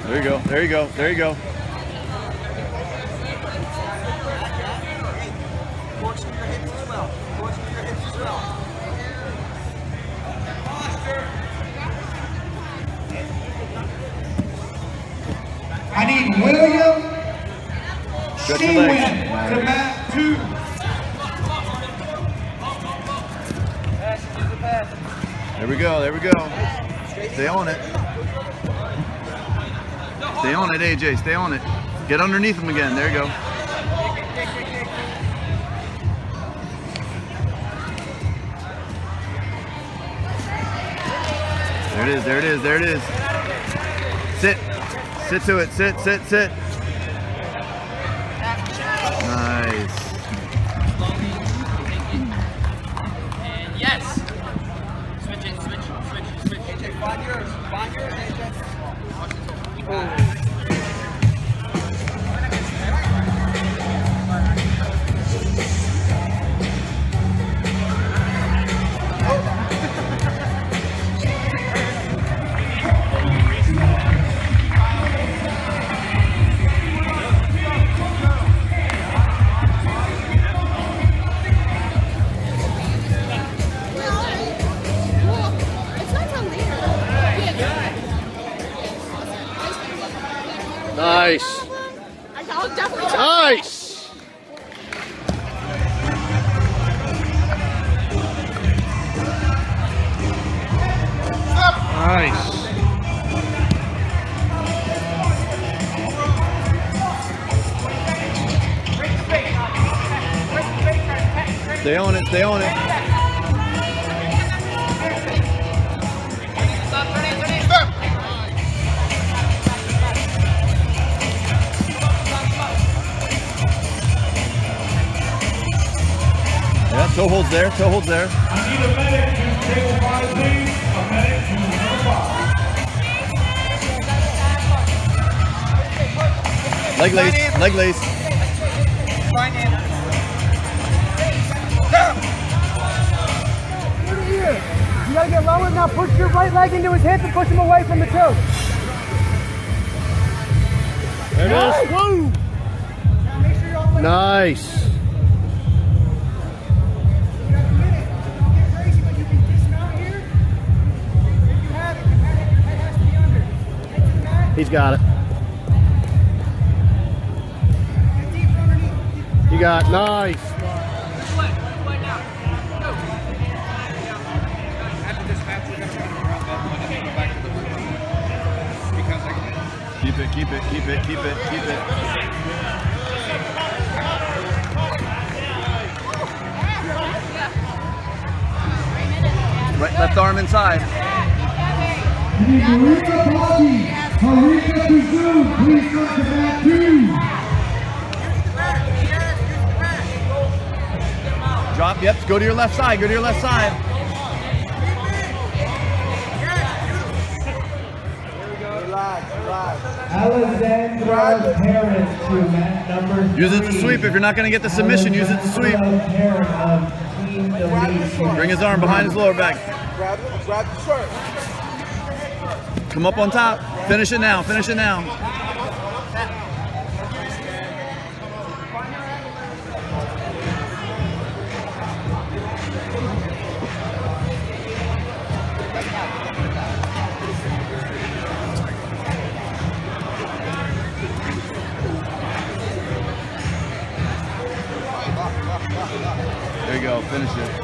There you go. There you go. There you go. Corkscrew your hips as well. Corkscrew your hips as well. I need William Stretch your legs. to mat 2. There we go. There we go. Stay on it. Stay on it, AJ. Stay on it. Get underneath him again. There you go. There it is. There it is. There it is. Sit. Sit to it. Sit. Sit. Sit. Nice. And yes. Switch it. Switch. AJ, find yours. Find yours, AJ. Nice. Nice. Nice. Stay on it. Stay on it. Yeah, toe holds there, toe holds there. I need a medic to table 5, please. A medic to number 5. Leg lace, leg lace. Find him. You gotta get lower now. Push your right leg into his hip and push him away from the choke. There it is. Woo! Nice. He's got it. You got it. Nice. Keep it, keep it, keep it, keep it, keep it. Right, left arm inside. Marika Bobby, Marika Kazoo, please come to mat 2. Drop, yep, go to your left side, go to your left side. Alexandra Parent to mat number 3. Use it to sweep. If you're not going to get the submission, use it to sweep. Bring his arm behind his lower back. Grab the shirt. Come up on top. Finish it now. Finish it now. There you go. Finish it.